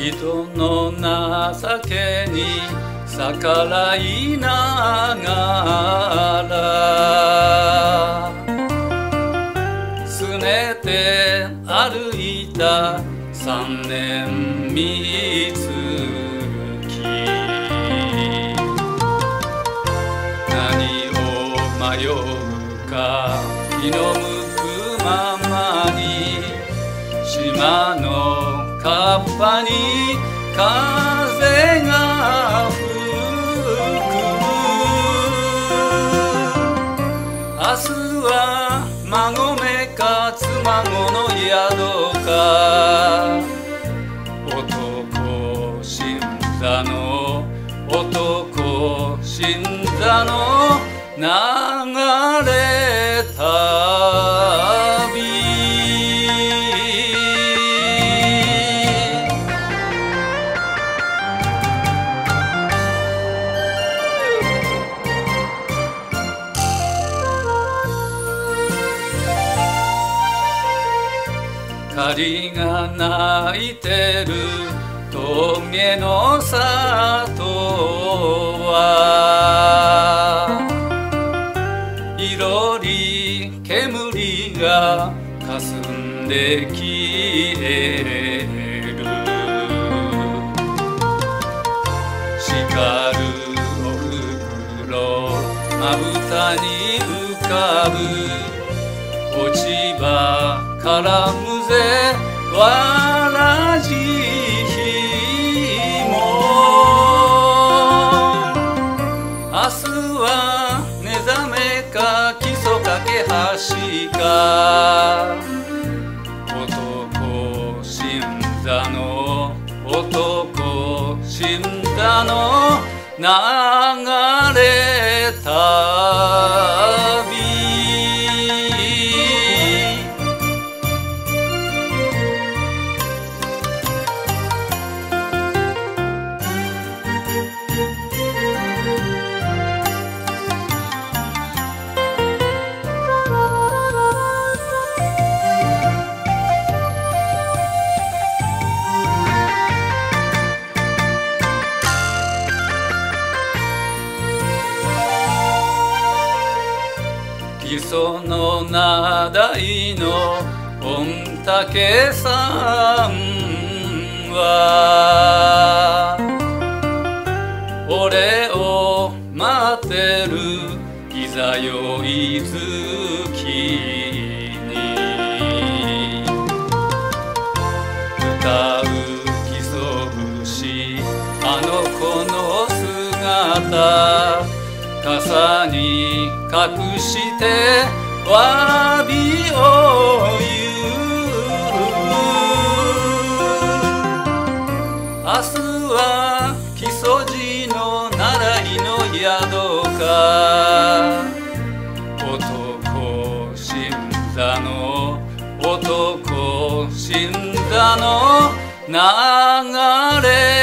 人の情けに逆らいながらすねて歩いた3年三月何を迷うか気の向くままに島のカッパに風が吹く明日は孫めか妻子の宿か男死んだの男死んだの流れ旅狩が鳴いてる峠の里はいろり煙がかすんで消える光るおふくろまぶたに浮かぶ落ち葉絡むぜわらじひも明日は寝覚めか基礎架け橋か男死んだの男死んだの流れ旅木曽の名代の御嶽さんは俺を待ってるいざよい月に歌う木曽節あの子の姿傘に隠して詫びを言う明日は木曽路の習いの宿か男死んだの男死んだの流れ